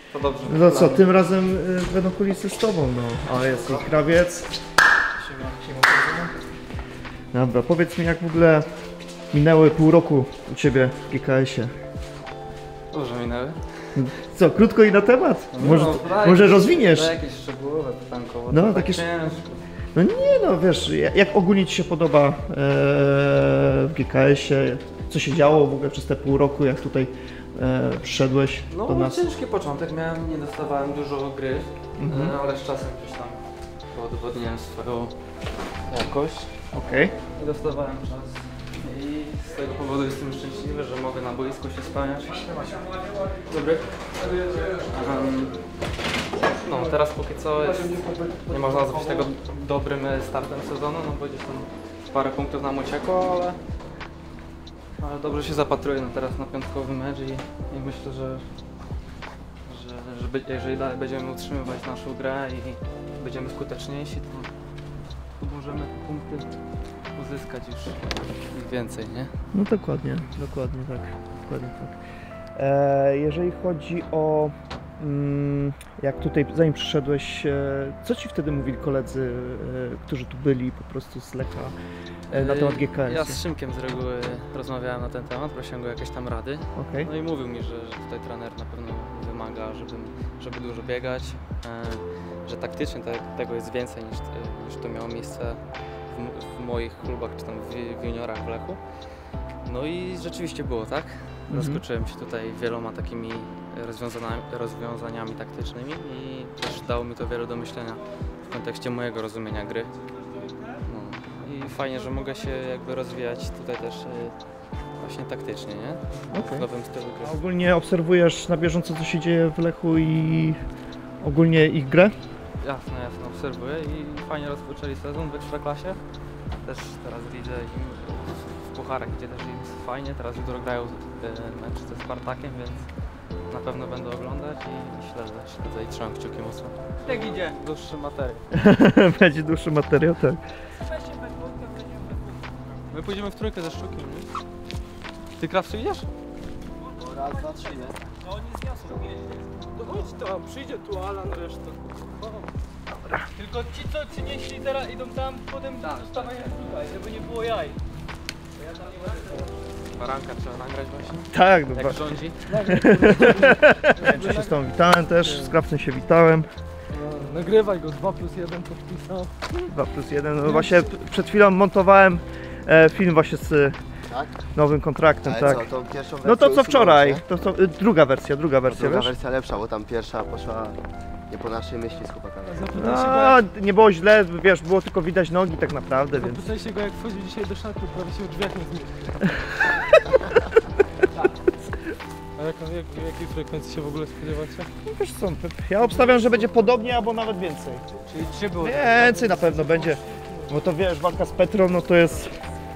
To dobrze. No co, tym razem będą kulisy z tobą, no. Ale jest i krawiec. Dobra, powiedz mi, jak w ogóle minęły pół roku u ciebie w GKS-ie. Dobrze minęły. Co, krótko i na temat? No, Może rozwiniesz? Jakieś szczegółowe pytanko. No, tak takie ciężko. No nie no, wiesz, jak ogólnie ci się podoba w GKS-ie? Co się działo w ogóle przez te pół roku, jak tutaj przyszedłeś do No nas? ciężki początek miałem, nie dostawałem dużo gry, ale z czasem gdzieś tam udowodniłem swoją jakość. Okej. I dostawałem czas. I z tego powodu jestem szczęśliwy, że mogę na boisku się spełniać. Dobry. No teraz póki co jest, nie można nazwać tego dobrym startem sezonu, no bo gdzieś tam parę punktów nam uciekło, ale dobrze się zapatruję teraz na piątkowy mecz i myślę, że jeżeli dalej będziemy utrzymywać naszą grę i będziemy skuteczniejsi, to możemy te punkty uzyskać już ich więcej, nie? No dokładnie tak. Jeżeli chodzi o jak tutaj, zanim przyszedłeś, co ci wtedy mówili koledzy, którzy tu byli po prostu z Lecha na temat GKS? Ja z Szymkiem z reguły rozmawiałem na ten temat, prosiłem go jakieś tam rady. Okay. No i mówił mi, że tutaj trener na pewno wymaga, żeby dużo biegać, że taktycznie tego jest więcej niż to miało miejsce w moich klubach czy tam w juniorach w Lechu. No i rzeczywiście było tak. Zaskoczyłem się tutaj wieloma takimi rozwiązaniami taktycznymi i też dało mi to wiele do myślenia w kontekście mojego rozumienia gry. No i fajnie, że mogę się jakby rozwijać tutaj też właśnie taktycznie, nie? W nowym stylu gry. A ogólnie obserwujesz na bieżąco, co się dzieje w Lechu i ogólnie ich grę? Jasne, obserwuję i fajnie rozpoczęli sezon w Ekstraklasie. Też teraz widzę im w pucharach, gdzie też im fajnie, teraz jutro grają mecz ze Spartakiem, więc na pewno będę oglądać i śledzę i trzymam kciuki mocno. Jak idzie? Dłuższy materiał. Będzie dłuższy materiał, tak. My pójdziemy w trójkę ze Szczukiem, nie? Ty, Krawcu, idziesz? Raz, dwa, trzy, nie? No oni zniosą. No chodź tam, przyjdzie tu Alan, reszta. Dobra. Tylko ci, co ci nieśli teraz idą tam, potem wstawają tutaj, żeby nie było jaj. Baranka trzeba nagrać właśnie. Tak, Jak rządzi. Ja się z tą witałem też, z Krawcem się witałem. Nagrywaj go, 2+1 podpisał. 2+1, no właśnie przed chwilą montowałem film właśnie z nowym kontraktem, Ale tak. co, tą pierwszą wersję No to co wczoraj, usunąłeś, to co, druga wersja, Druga wiesz? wersja lepsza, bo tam pierwsza poszła nie po naszej myśli z chłopakami. No, nie było źle, wiesz, było tylko widać nogi tak naprawdę, więc... Zapytaj się go, jak wchodził dzisiaj do szatni, prawie się w drzwiach nie zmieścił. A jakiej frekwencji się w ogóle spodziewacie? Wiesz co, ja obstawiam, że będzie podobnie albo nawet więcej. Czyli 3 było. Więcej na pewno będzie, bo to wiesz, walka z Petrą, no to jest...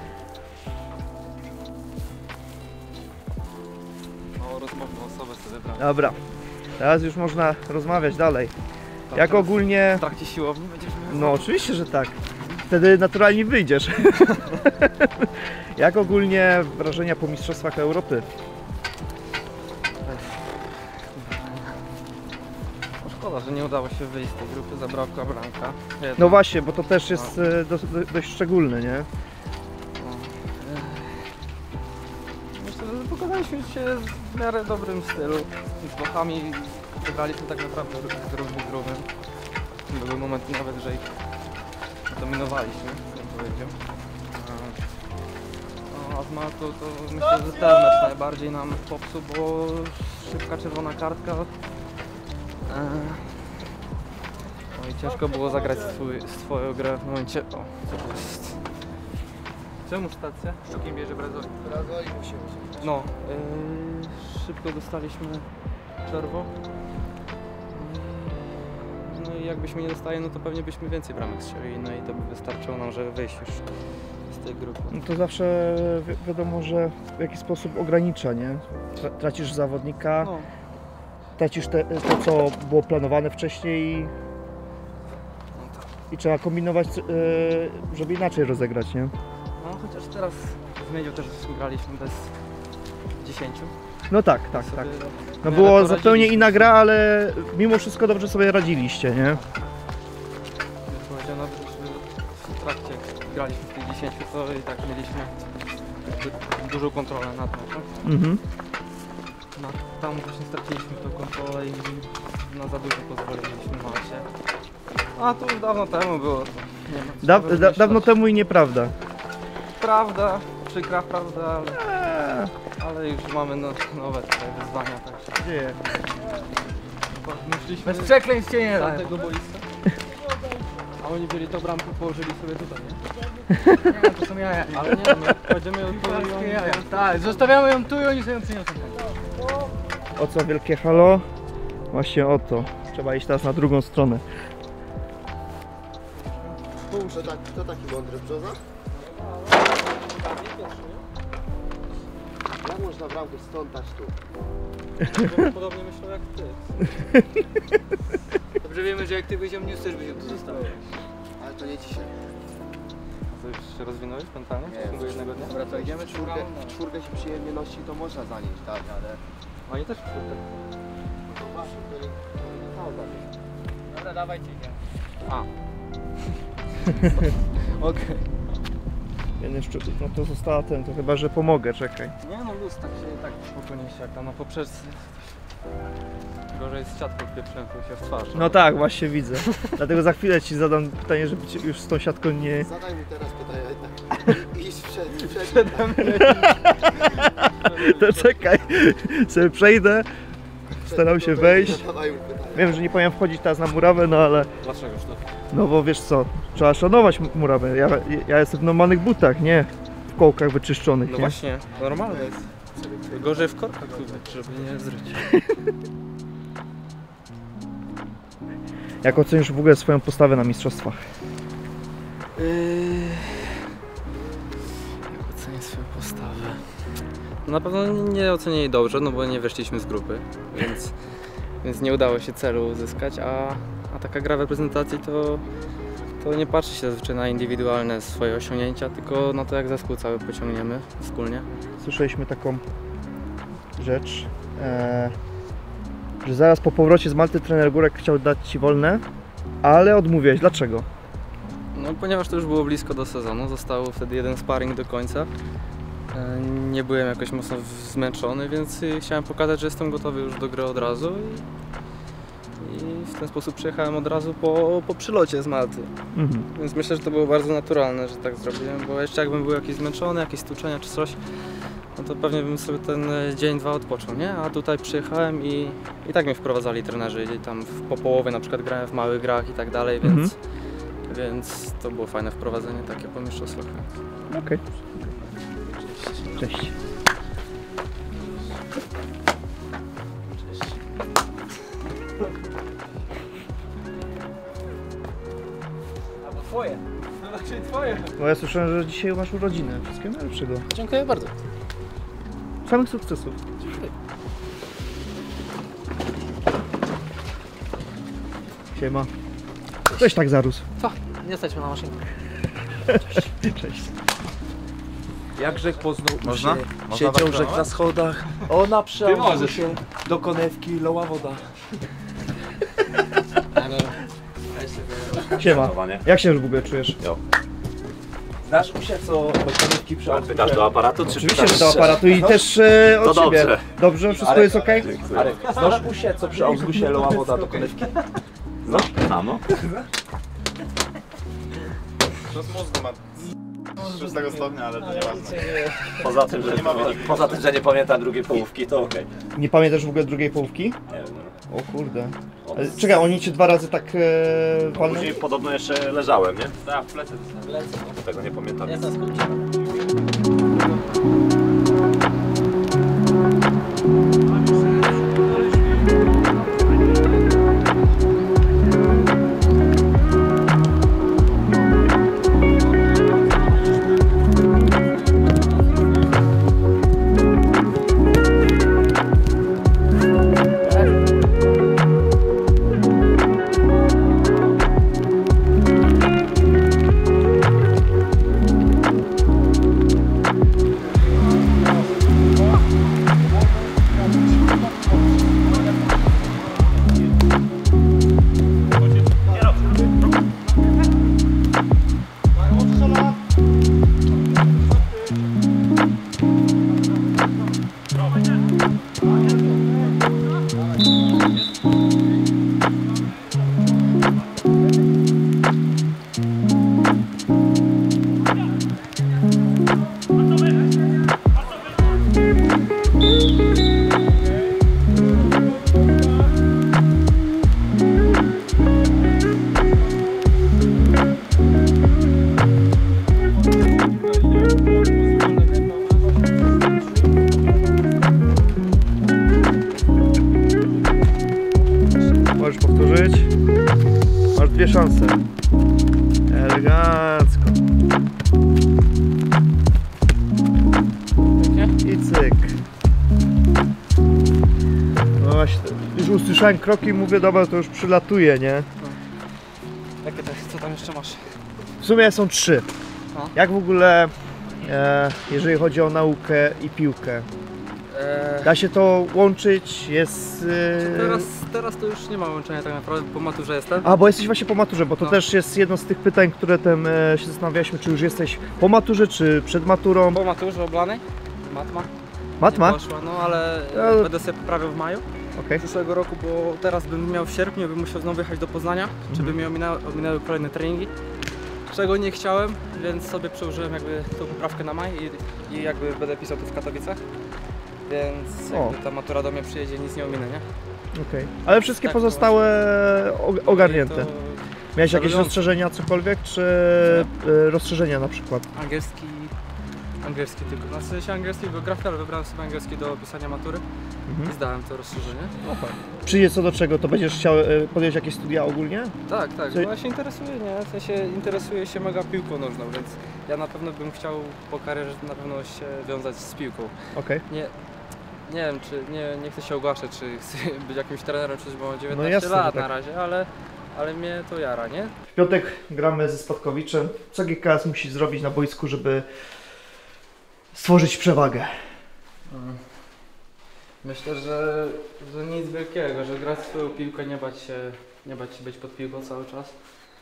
O, rozmowną osobę sobie wybrałem. Dobra, teraz już można rozmawiać dalej. Tak, Jak teraz ogólnie... W trakcie siłowni będziesz miał? No oczywiście, że tak. Wtedy naturalnie wyjdziesz. Jak ogólnie wrażenia po Mistrzostwach Europy? No szkoda, że nie udało się wyjść z tej grupy, zabrakła bramka. No właśnie, bo to też jest dość szczególne, nie? Myślę, że pokonaliśmy się w miarę dobrym stylu. Z Włochami wygraliśmy tak naprawdę równy z równym. Były momenty nawet, że ich dominowaliśmy, bym powiedział. A z Maltą to myślę, że ten mecz najbardziej nam popsuł, bo szybka czerwona kartka. No i ciężko było zagrać swoją grę w momencie... O, co to jest? Czemu stacja? Szczukiem bierze Brazylii. Brazylii musimy się. No, szybko dostaliśmy czerwo. No i jakbyśmy nie dostali, no to pewnie byśmy więcej bramek strzelili, no i to by wystarczyło nam, żeby wyjść już z tej grupy. No to zawsze wiadomo, że w jakiś sposób ogranicza, nie? Tracisz zawodnika, No, tracisz to, co było planowane wcześniej i trzeba kombinować, żeby inaczej rozegrać, nie? no chociaż teraz w Miedziu też graliśmy bez 10. No tak. Sobie No w było miarę zupełnie poradziliśmy. inna gra, ale mimo wszystko dobrze sobie radziliście, nie? Jak powiedział nawet, że w trakcie graliśmy w tych 10, to i tak mieliśmy jakby dużą kontrolę nad meczem. Mhm. Tam właśnie straciliśmy tą kontrolę i na za dużo pozwoliliśmy Malcie. A to już dawno temu było. To nie ma co wymyślać. Dawno temu i nieprawda. Prawda, przykra prawda, ale już mamy nowe tutaj wyzwania, także Dzieje. myśleliśmy Bez przekleństw cię nie z da. tamtego boiska. A oni byli tą bramkę położyli sobie tutaj, nie? Nie, to są jaja. Ale nie, my kładziemy ją tu i Polskie oni... jaja. Tak, zostawiamy ją tu i oni sobie ją przyniosą. O co wielkie halo? Właśnie o to. Trzeba iść teraz na drugą stronę. Kto taki mądry brzoza? Jak można bramkę stątać tu? Podobnie myślą jak ty. Dobrze wiemy, że jak ty byś ją niósł, też byś ją tu zostawił. Ale to nie dzisiaj. To już się rozwinąłeś mentalnie w ciągu jednego dnia? Dobra, to idziemy W czwórkę się przyjemnie nosi, to można zanieść, tak, ale... Oni też w czwórkę. To właśnie, Dobra, dawajcie, idziemy. A. Okej. No to została ten, to chyba, że pomogę, czekaj. Nie no luz, tak się tak spokojnie się jak tam na poprzeczce. Gorzej z siatką wpieprzącą się w twarz. No tak, właśnie widzę. Dlatego za chwilę ci zadam pytanie, żeby ci już z tą siatką nie... Zadaj mi teraz pytanie, tak. Idź przed. To czekaj, sobie przejdę, staram się wejść. Zadaj mi pytanie. Wiem, że nie powinien wchodzić teraz na murawę, no ale... Dlaczegoż to? No bo wiesz co, trzeba szanować murawę. Ja jestem w normalnych butach, nie w kołkach wyczyszczonych, No nie? właśnie, normalne jest. Gorzej w korkach tutaj, żeby nie zryć. Jak ocenisz w ogóle swoją postawę na mistrzostwach? Jak ocenię swoją postawę? No na pewno nie ocenię jej dobrze, no bo nie weszliśmy z grupy, więc nie udało się celu uzyskać, a taka gra w reprezentacji to nie patrzy się zazwyczaj na indywidualne swoje osiągnięcia, tylko na to jak zespół cały pociągniemy wspólnie. Słyszeliśmy taką rzecz, że zaraz po powrocie z Malty trener Górek chciał dać Ci wolne, ale odmówiłeś. Dlaczego? No ponieważ to już było blisko do sezonu, został wtedy jeden sparring do końca. Nie byłem jakoś mocno zmęczony, więc chciałem pokazać, że jestem gotowy już do gry od razu i w ten sposób przyjechałem od razu po przylocie z Malty. Mhm. Więc myślę, że to było bardzo naturalne, że tak zrobiłem, bo jeszcze jakbym był jakiś zmęczony, jakieś stłuczenia czy coś, no to pewnie bym sobie ten dzień, dwa odpoczął, nie? A tutaj przyjechałem i tak mnie wprowadzali trenerzy, i tam po połowie na przykład grałem w małych grach i tak dalej, więc to było fajne wprowadzenie takie po mistrzostwach. Okej. Cześć. Albo twoje. No raczej twoje. Bo ja słyszałem, że dzisiaj masz urodziny. Wszystkiego najlepszego. Dziękuję bardzo. Samych sukcesów. Siema. Coś tak zarósł. Nie stać na maszynę. Cześć. Jak Rzek poznał Można? się, Można siedział tak Rzek na schodach, ona przełamała się do konewki, loła woda. Siema. Jak się w ogóle czujesz? Znasz się, co do konewki przełamała? Pytasz do aparatu, czy Oczywiście, pytasz... że do aparatu i też od To ciebie. dobrze. Dobrze? Wszystko jest ok? Arek, znasz mu się, co przy Augustie loła woda do konewki? No, znam, no. To z mózgu ma 6 stopnia, ale to nieważne. Poza tym, że nie pamiętam drugiej połówki, to okej. Nie pamiętasz w ogóle drugiej połówki? Nie wiem. O kurde. Ale czekaj, oni cię 2 razy tak walnęli? Później podobno jeszcze leżałem, nie? Tak, w plecy dostałem. Tego nie pamiętam. Ja sam skończyłem. dwie szanse. Elegancko. I cyk. No właśnie, już usłyszałem kroki i mówię, dobra, to już przylatuję, nie? Jakie to jest? Co tam jeszcze masz? W sumie są 3. No. Jak w ogóle, jeżeli chodzi o naukę i piłkę? Da się to łączyć? Jest... Teraz to już nie ma łączenia tak naprawdę, po maturze jestem. A, bo jesteś właśnie po maturze, bo to No. też jest jedno z tych pytań, które się zastanawialiśmy, czy już jesteś po maturze, czy przed maturą. Po maturze oblanej. Matma. Matma? Nie poszła, no ale No. będę sobie poprawiał w maju Okej. przyszłego roku, bo teraz bym miał w sierpniu, bym musiał znowu jechać do Poznania, czy by mi ominęły kolejne treningi. Czego nie chciałem, więc sobie przełożyłem jakby tą poprawkę na maj i jakby będę pisał tu w Katowicach. Więc O. jakby ta matura do mnie przyjedzie, nic nie ominę, nie? Okej. Ale wszystkie Tak, pozostałe ogarnięte. To Miałeś jakieś zawiodące. rozszerzenia cokolwiek, czy rozszerzenia na przykład? Angielski tylko. Na sensie angielski geografia, ale wybrałem sobie angielski do pisania matury i zdałem to rozszerzenie. Przyjdzie co do czego, to będziesz chciał podjąć jakieś studia ogólnie? Tak, Co- no ja się interesuję, nie? W sensie interesuję się mega piłką nożną, więc ja na pewno bym chciał po karierze na pewno się wiązać z piłką. Okej. Nie wiem, czy nie chcę się ogłaszać, czy chcę być jakimś trenerem, czy coś, bo mam 19 jasne, że lat tak. na razie, ale mnie to jara, nie? W piątek gramy ze Spadkowiczem. Co GKS musi zrobić na boisku, żeby stworzyć przewagę? Myślę, że nic wielkiego, że grać swoją piłkę, nie bać się być pod piłką cały czas.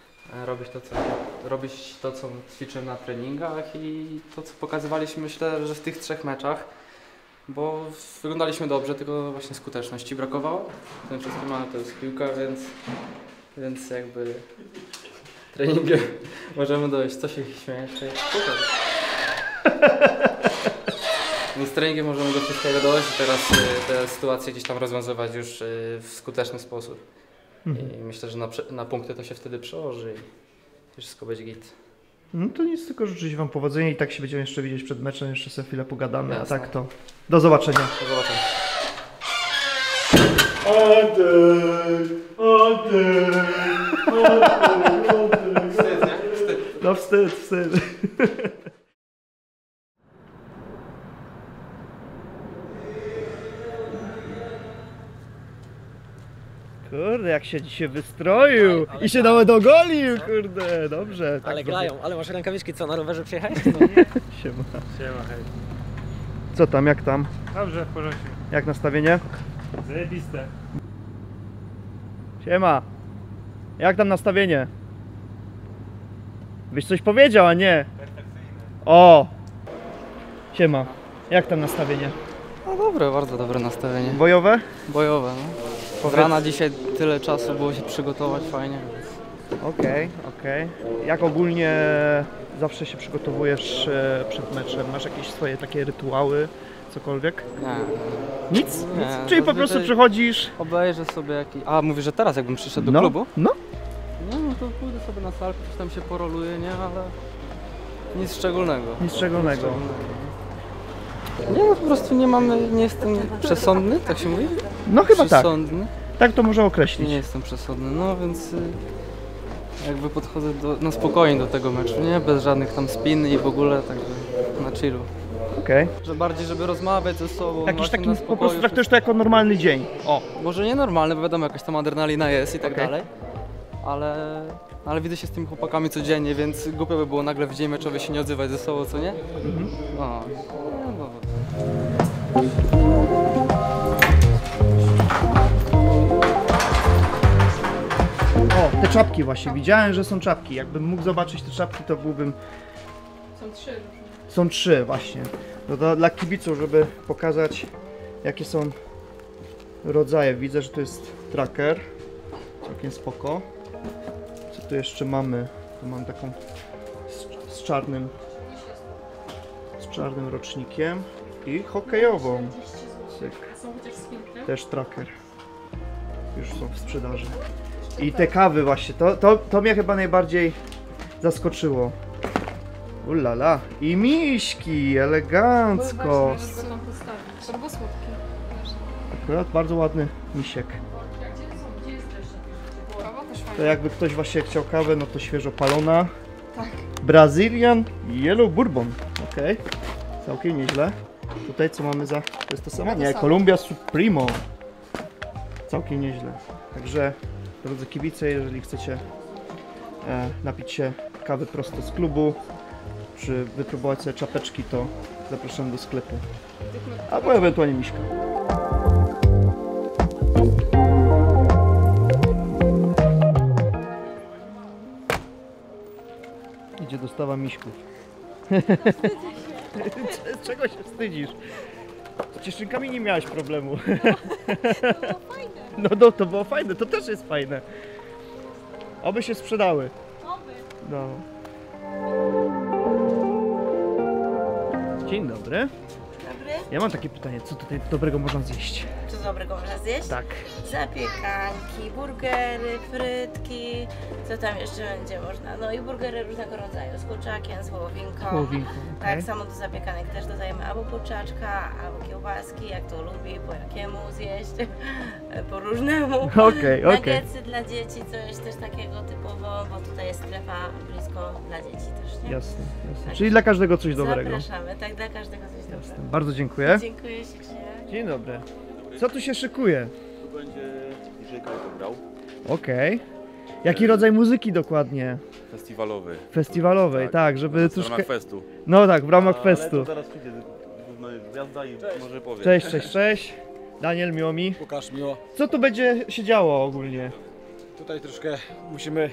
Robić to, co ćwiczyłem na treningach i to, co pokazywaliśmy, myślę, że w tych 3 meczach, bo wyglądaliśmy dobrze, tylko właśnie skuteczności brakowało. Ten wszystkim, ale to jest piłka, więc jakby treningiem możemy dojść. Co się śmiejesz? Więc treningiem możemy do wszystkiego dojść i teraz te sytuacje gdzieś tam rozwiązywać już w skuteczny sposób. I myślę, że na punkty to się wtedy przełoży i wszystko będzie git. No to nic, tylko życzyć Wam powodzenia i tak się będziemy jeszcze widzieć przed meczem, jeszcze sobie chwilę pogadamy, Jasne. a tak to do zobaczenia. Do zobaczenia. Wstyd, nie? Wstyd. No wstyd. Kurde, jak się dzisiaj wystroił i się nawet ogolił, kurde, dobrze. Ale tak grają, ale masz rękawiczki, co, na rowerze przyjechałeś? Siema. Siema, hej. Co tam, jak tam? Dobrze, w porządku. Jak nastawienie? Zajebiste. Siema. Jak tam nastawienie? Byś coś powiedział, a nie? O! Siema. Jak tam nastawienie? No dobre, bardzo dobre nastawienie. Bojowe? Bojowe, no. Z rana dzisiaj tyle czasu było się przygotować fajnie. Okej. Jak ogólnie zawsze się przygotowujesz przed meczem? Masz jakieś swoje takie rytuały, cokolwiek? Nie, Nic? Nie, Nic? Czyli po prostu zazwyczaj- przychodzisz? obejrzę sobie jakiś... A, mówisz, że teraz jakbym przyszedł do No, klubu? no. No to pójdę sobie na salkę, coś tam się poroluję, nie? Ale nic szczególnego. Nic szczególnego. Nie, no po prostu nie jestem przesądny, tak się mówi? No chyba tak. Przesądny. Tak to można określić. Nie jestem przesądny, no więc jakby podchodzę na spokojnie do tego meczu, nie? Bez żadnych tam spin i w ogóle, także na chillu. Okej. Że bardziej, żeby rozmawiać ze sobą, Jakiś właśnie taki, na po spokoju. prostu traktujesz to jako normalny dzień. O. Może nie normalny, bo wiadomo, jakaś tam adrenalina jest i tak Okej. dalej, ale widzę się z tymi chłopakami codziennie, więc głupio by było nagle w dzień meczowy się nie odzywać ze sobą, co nie? No. O, te czapki właśnie. Widziałem, że są czapki. Jakbym mógł zobaczyć te czapki, to byłbym... Są 3. Są 3 właśnie. No to dla kibiców, żeby pokazać, jakie są rodzaje. Widzę, że to jest tracker. Całkiem spoko. Co tu jeszcze mamy? Tu mam taką z czarnym rocznikiem i hokejową. Cyk. Są chociaż z filtrem? Też tracker. Już są w sprzedaży. I te kawy właśnie, to mnie chyba najbardziej zaskoczyło. Ulala. I miśki, elegancko. Właśnie, żeby go tam postawić. To było słodkie. Akurat bardzo ładny misiek. Gdzie są? Gdzie jest reszta? Kawa też fajna. To jakby ktoś właśnie chciał kawę, no to świeżo palona. Tak. Brazilian Yellow Bourbon. Okej. Całkiem nieźle. Tutaj co mamy za... To jest to samo? Nie, Columbia Supremo. Całkiem nieźle. Także, drodzy kibice, jeżeli chcecie napić się kawy prosto z klubu, czy wypróbować sobie czapeczki, to zapraszam do sklepu. Albo ewentualnie Miśka. Idzie dostawa miśków. Czego się wstydzisz? Z cieszynkami nie miałaś problemu. No to było fajne, to też jest fajne. Oby się sprzedały. No. Dzień dobry. Dobry. Ja mam takie pytanie, co tutaj dobrego można zjeść? Co dobrego można zjeść? Tak. Zapiekanki, burgery, frytki, co tam jeszcze będzie można? No i burgery różnego rodzaju, z kurczakiem, z wołowinką. Wołowinką, okej. Tak samo do zapiekanek też dodajemy albo kurczaczka, albo kiełbaski, jak to lubi, po jakiemu zjeść, po różnemu. Okej. Nuggetsy dla dzieci, coś też takiego typowo, bo tutaj jest strefa blisko dla dzieci też, nie? Jasne. Czyli dla każdego coś dobrego. Zapraszamy, tak, dla każdego coś dobrego. Bardzo dziękuję. Dziękuję ślicznie. Dzień dobry. Co tu się szykuje? Tu będzie DJ Kajto grał. Okej. Jaki rodzaj muzyki dokładnie? Festiwalowy. Festiwalowej, tak, żeby W ramach troszkę... festu. No tak, w ramach festu. Ale to zaraz przyjdzie gwiazda i może powie. Cześć. Daniel, miło mi. Łukasz, miło. Co tu będzie się działo ogólnie? Tutaj troszkę musimy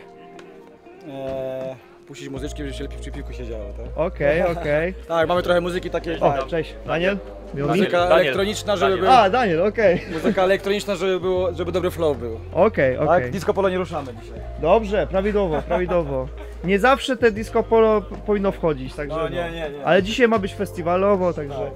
puścić muzyczki, żeby się przy piłku się działo, tak? Okej. Tak, mamy trochę muzyki takiej. O, cześć. Daniel? Miło mi. Muzyka elektroniczna, żeby był. A, Daniel, okej. Muzyka elektroniczna, żeby było, żeby dobry flow był. Okej. Tak? Disco polo nie ruszamy dzisiaj. Dobrze, prawidłowo. Nie zawsze te disco polo powinno wchodzić, także No, nie. Ale dzisiaj ma być festiwalowo, także...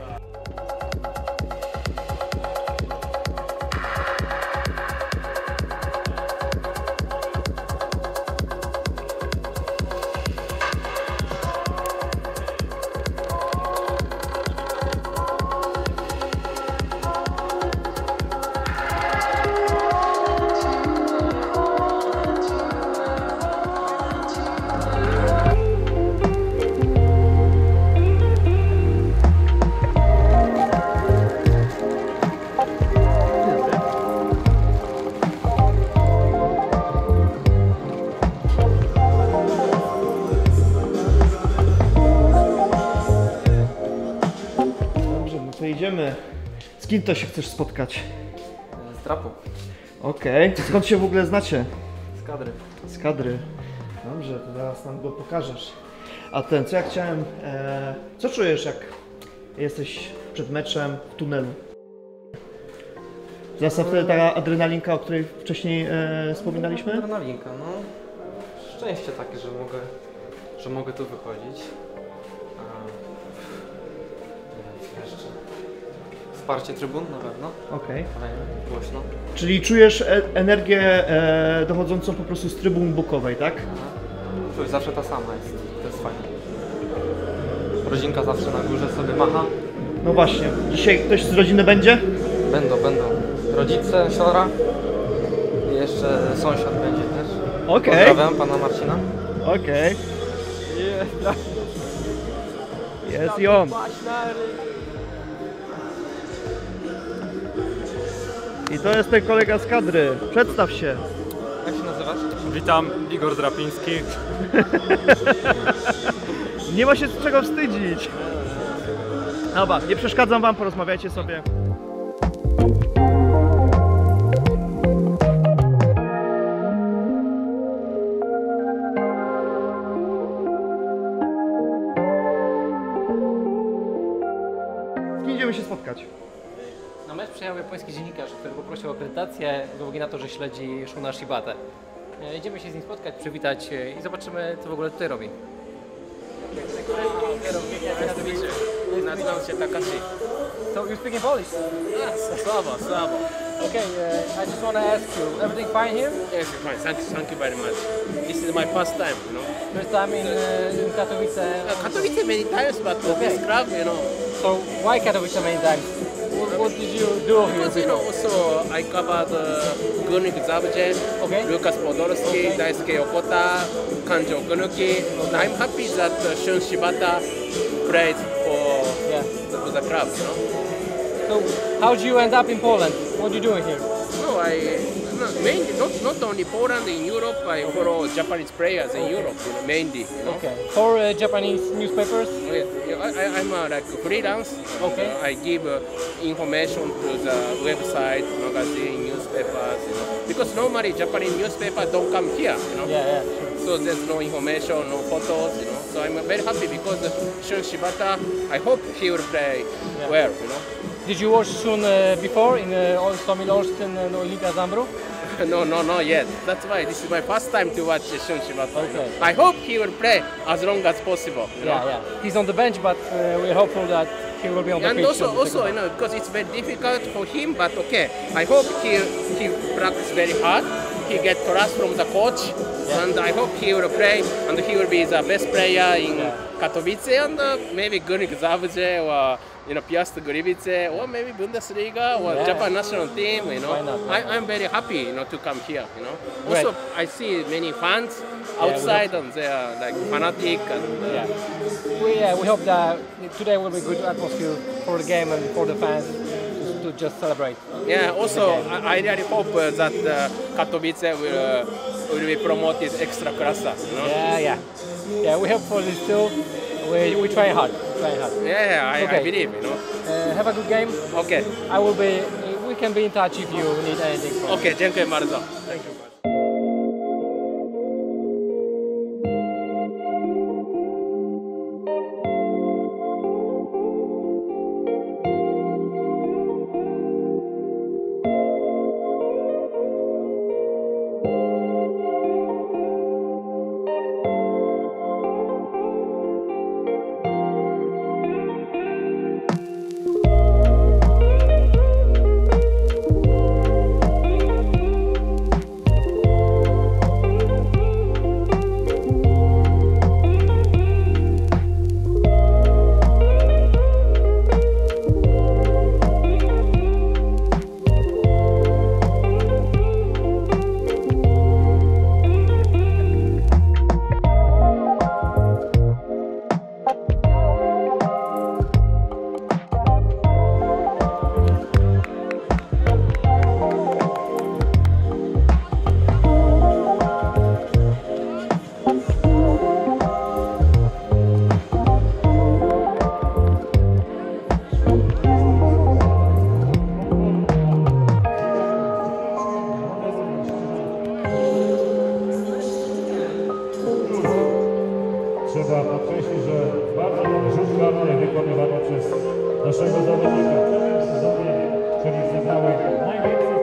Idziemy. Z kim to się chcesz spotkać? Z trapu. Okej. Skąd się w ogóle znacie? Z kadry. Z kadry. Dobrze, to zaraz nam go pokażesz. A co ja chciałem... co czujesz, jak jesteś przed meczem w tunelu? Zresztą wtedy ta adrenalinka, o której wcześniej wspominaliśmy? Adrenalinka, no. Szczęście takie, że mogę tu wychodzić. Jeszcze wsparcie trybun na pewno. Okej. Głośno. Czyli czujesz energię dochodzącą po prostu z trybun bukowej, tak? Czuć, zawsze ta sama jest. To jest fajne. Rodzinka zawsze na górze sobie macha. No właśnie. Dzisiaj ktoś z rodziny będzie? Będą. Rodzice, siostra. I jeszcze sąsiad będzie też. Okej. Pozdrawiam pana Marcina. Okej. Jest i on. I to jest ten kolega z kadry. Przedstaw się. Jak się nazywasz? Witam, Igor Drapiński. Nie ma się z czego wstydzić. Dobra, nie przeszkadzam wam, porozmawiajcie sobie. Z kim idziemy się spotkać? Na mecz przyjechał japoński dziennikarz, który poprosił o akredytację z uwagi na to, że śledzi Shuna Shibatę. Idziemy się z nim spotkać, przywitać i zobaczymy, co w ogóle tutaj robi. Nazywam się Takashi. So you speaking Polish? Yes, Slavo. Okay, I just want to ask you, everything fine here? Yes, fine. Thank you very much. This is my first time, you know. First time in Katowice? Katowice many times, but this club, you know. So why Katowice many times? what did you do here? Because, you know, also I covered Gunik Zabujen, Lucas Podolsky, Daisuke Okota, Kanji Okunuki. I'm happy that Shun Shibata plays for the club, you know. So, how did you end up in Poland? What are you doing here? No, mainly not only Poland, in Europe. I follow Japanese players in Europe, you know, mainly. You know? Okay. For Japanese newspapers? I'm like freelance. Okay. I give information to the website, magazine, newspapers. You know, because normally Japanese newspapers don't come here. You know. Yeah, sure. So there's no information, no photos. You know. So I'm very happy because Shun Shibata. I hope he will play well. You know. Did you watch Shun before in Stomil Olsztyn and Olimpia Zambru? No, not yet. That's why this is my first time to watch Shun Shibata. Okay. I hope he will play as long as possible. You know? Yeah. He's on the bench, but we're hopeful that he will be on the pitch. And also, you know, because it's very difficult for him, but okay. I hope he practice very hard. He get trust from the coach, and I hope he will play, and he will be the best player in Katowice, and maybe Gunik Zabuje or Piast Gliwice, or maybe Bundesliga or Japan national team. You know, I'm very happy, you know, to come here. You know, also I see many fans outside, and they are like fanatic. And we hope that today will be a good atmosphere for the game and for the fans to just celebrate. Yeah. Also, I really hope that Katowice will be promoted extra classa. You know? Yeah. We hope for this too. We try hard. Yeah, I believe, you know. Have a good game. Okay. We can be in touch if you need anything from Okay, dziękuję bardzo. Thank you. Trzeba podkreślić, że bardzo dobry rzut karny wykonywany przez naszego zawodnika w tym sezonie, czyli zebrały najwięcej.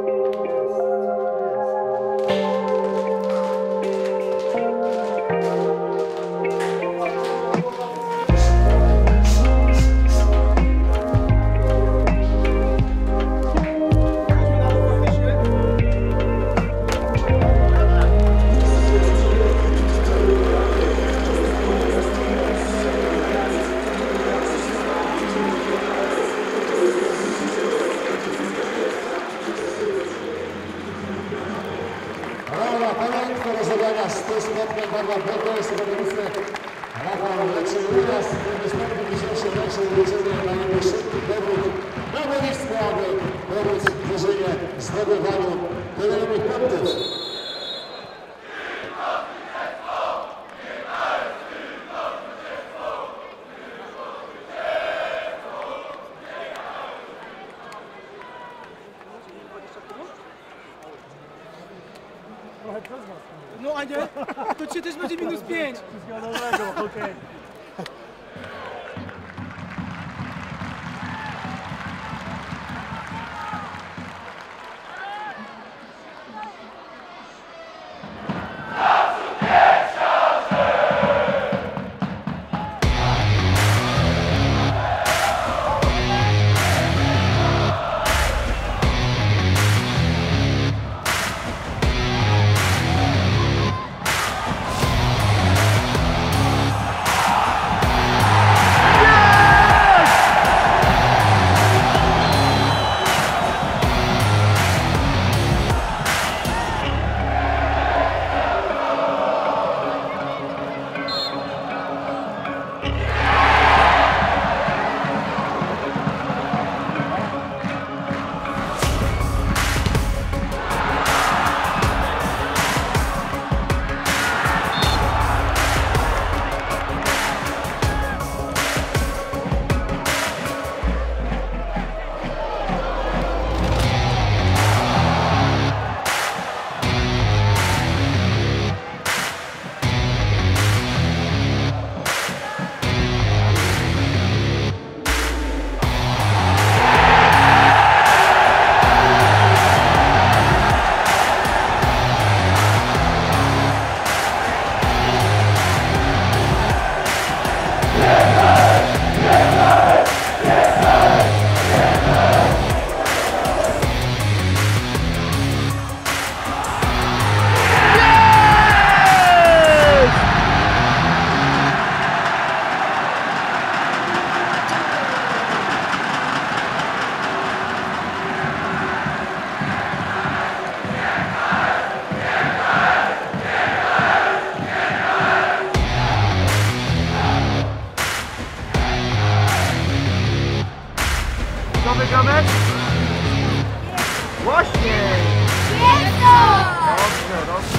Rozegrania 100 stopni, barwa błędna jest województwo Rafał Leczy-Uras. Niestety dzisiejsze mecze uderzenie na jego szybki dowód na województwo, aby pomóc drużynie w zdobywaniu kolejnych punktów. No a nie? To dzisiaj też będzie -5. Wszystkiego dobrego, okej. Właśnie! Dobrze, dobrze.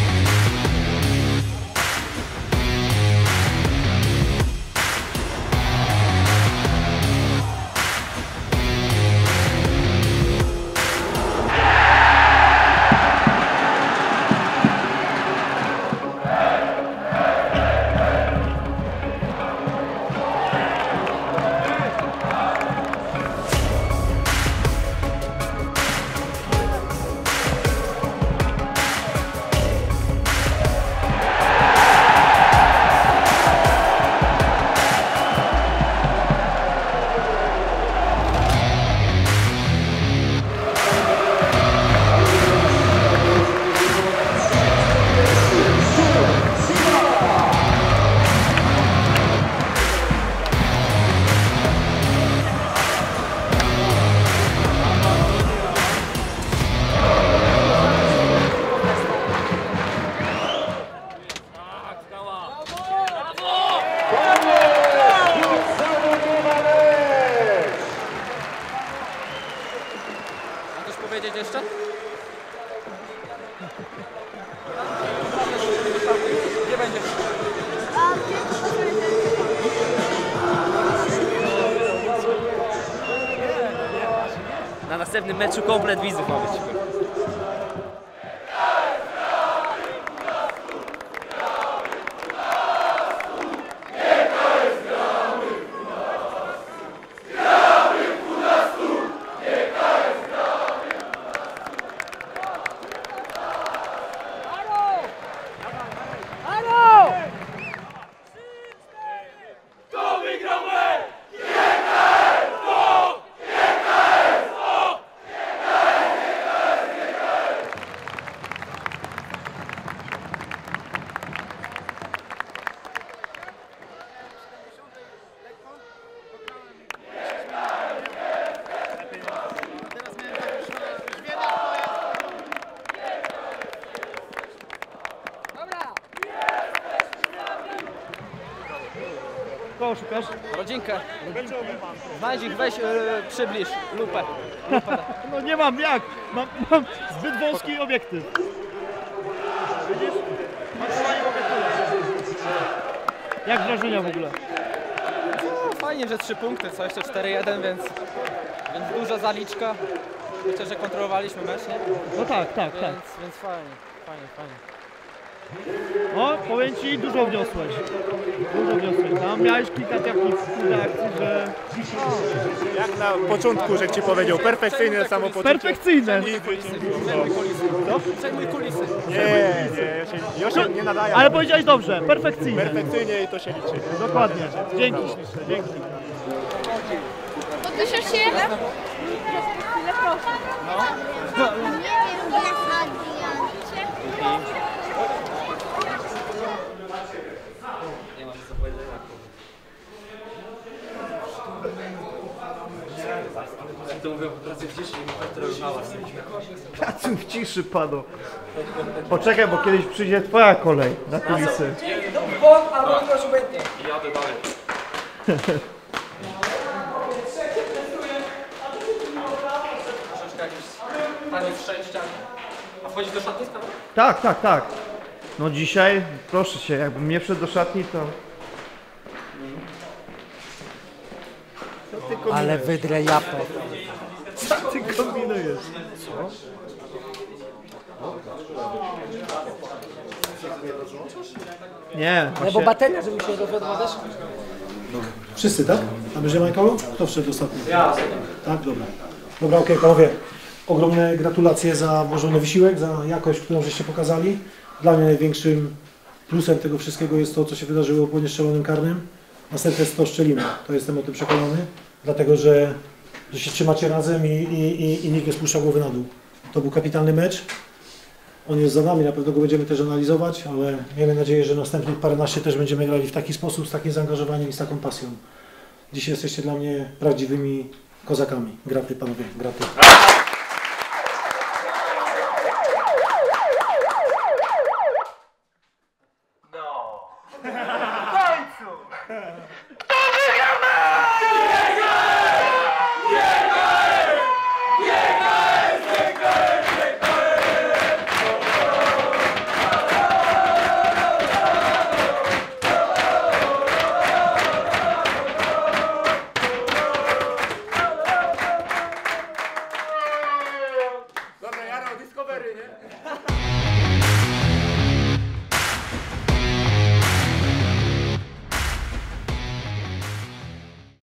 powiedzieć jeszcze? Gdzie będzie? Na następnym meczu komplet widzów ma być. Kogo szukasz? Rodzinkę. Znajdź ich, weź, przybliż lupę. No nie mam jak, mam zbyt wąski obiektyw. Widzisz? Jak wrażenia w ogóle? No, fajnie, że 3 punkty, co jeszcze 4-1, więc duża zaliczka. Myślę, że kontrolowaliśmy mecz, nie? No tak. Więc fajnie. No, powiem Ci, dużo wniosłeś. Tam miałeś kilka takich reakcji, że... Jak na początku, że Ci powiedział, perfekcyjne samopoczucie. Perfekcyjne! Przejmuj kulisy. Nie, nie nadaje. Ale powiedziałeś dobrze, perfekcyjnie. Perfekcyjnie i to się liczy. Dokładnie. Dzięki śliczne, dzięki. Podniesiesz się? Chwilę, proszę. No. Nie mam co powiedzieć. To mówią, pracuj w ciszy, nie ma hałas. Pracuj w ciszy, panu. Poczekaj, bo kiedyś przyjdzie twoja kolej na kulisy. Jadę dalej. Troszeczkę jakiś taniec szczęścia. A wchodzisz do szatni? Tak. No dzisiaj, proszę cię, jakbym nie wszedł do szatni, to... Ale wydrę japę. Co ty kombinujesz? Co? Nie, No bo bateria, żeby się dowiodła też. Wszyscy, tak? A będzie Majkoło? Kto wszedł ostatni? Ja. Tak, dobra. Dobra, okej, panowie. Ogromne gratulacje za włożony wysiłek, za jakość, którą żeście pokazali. Dla mnie największym plusem tego wszystkiego jest to, co się wydarzyło po niestrzelonym karnym. Następnie to strzelimy. To jestem o tym przekonany. Dlatego, że się trzymacie razem i nikt nie spuszcza głowy na dół. To był kapitalny mecz. On jest za nami, na pewno go będziemy też analizować, ale miejmy nadzieję, że następnych paręnaście też będziemy grali w taki sposób, z takim zaangażowaniem i z taką pasją. Dzisiaj jesteście dla mnie prawdziwymi kozakami. Graty, panowie, graty. Biega! Jaro, Discovery, nie?